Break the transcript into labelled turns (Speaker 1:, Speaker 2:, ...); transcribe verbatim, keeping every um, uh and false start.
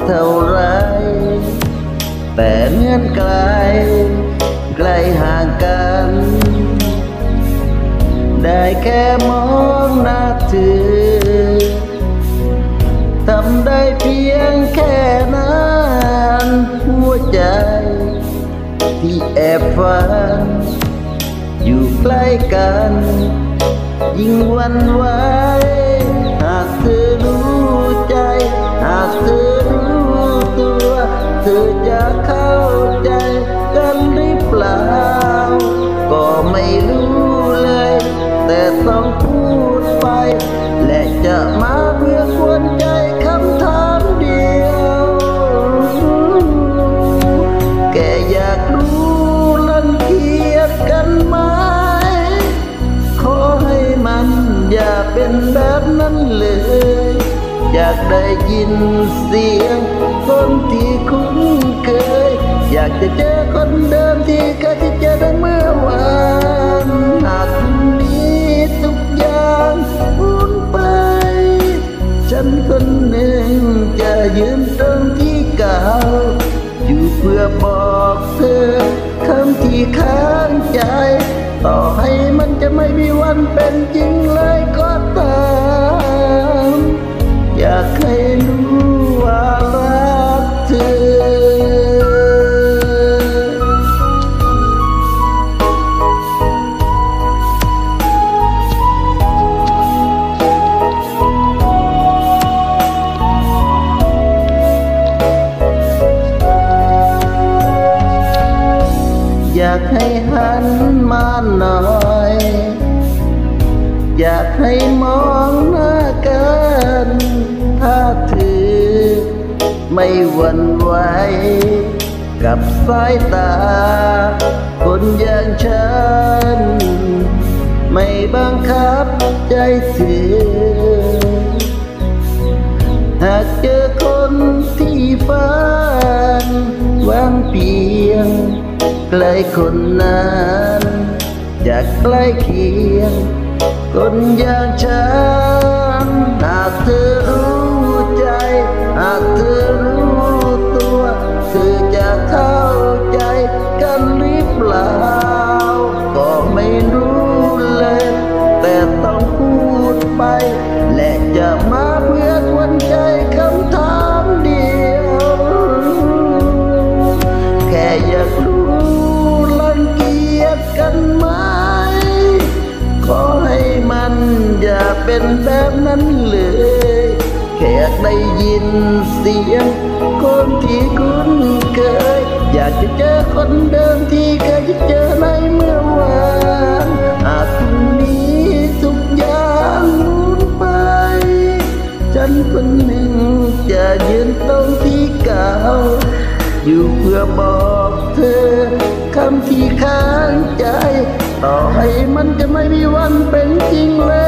Speaker 1: เท่าไรแต่เหมือนไกลไกลห่างกันได้แค่มองหน้าเธอทำได้เพียงแค่นั้นหัวใจที่แอบฝันอยู่ใกล้กันยิ่งหวั่นไหวหากเธอรู้ใจหากเธอรู้ตัวเธอจะเข้าใจกันหรือเปล่าก็ไม่รู้เลยแต่ต้องพูดไปและจะมาเพื่อกวนใจคำถามเดียวแค่อยากรู้รังเกียจกันไหมขอให้มันอย่าเป็นแบบนั้นเลยอยากได้ยินเสียงคนที่คุ้นเคยอยากจะเจอคนเดิมที่เคยที่เจอได้เมื่อวานหากนี้ทุกอย่างวุ่นไปฉันคนหนึ่งจะยืนตรงที่เก่าอยู่เพื่อบอกเธอคำที่ค้างใจต่อให้มันจะไม่มีวันเป็นจริงเลยก็ตามอยากให้รู้ว่ารักเธออยากให้หันมาหน่อยอยากให้มองหน้ากันถ้าเธอไม่หวั่นไหวกับสายตาคนอย่างฉันไม่บังคับใจเธอหากเจอคนที่ฝันหวังเพียงใกล้คนนั้นจะใกล้เคียงคนอย่างฉันหากเธอรู้ใจหากเธอรู้ตัวเธอจะเข้าใจกันหรือเปล่าก็ไม่รู้เลยแต่ต้องพูดไปและจะมาเพื่อกวนใจคำถามเดียวแค่อยากรู้รังเกียจกันไหมขอให้มันอย่าเป็นแบบนั้นเลยแค่อยากได้ยินเสียงคนที่คุ้นเคยอยากจะเจอคนเดิมที่เคยจะเจอในเมื่อวานหากพรุ่งนี้ทุกอย่างหมุนไปฉันคนหนึ่งจะยืนตรงที่เก่าอยู่เพื่อบอกเธอคำที่ค้างใจต่อให้มันจะไม่มีวันเป็นจริงเลย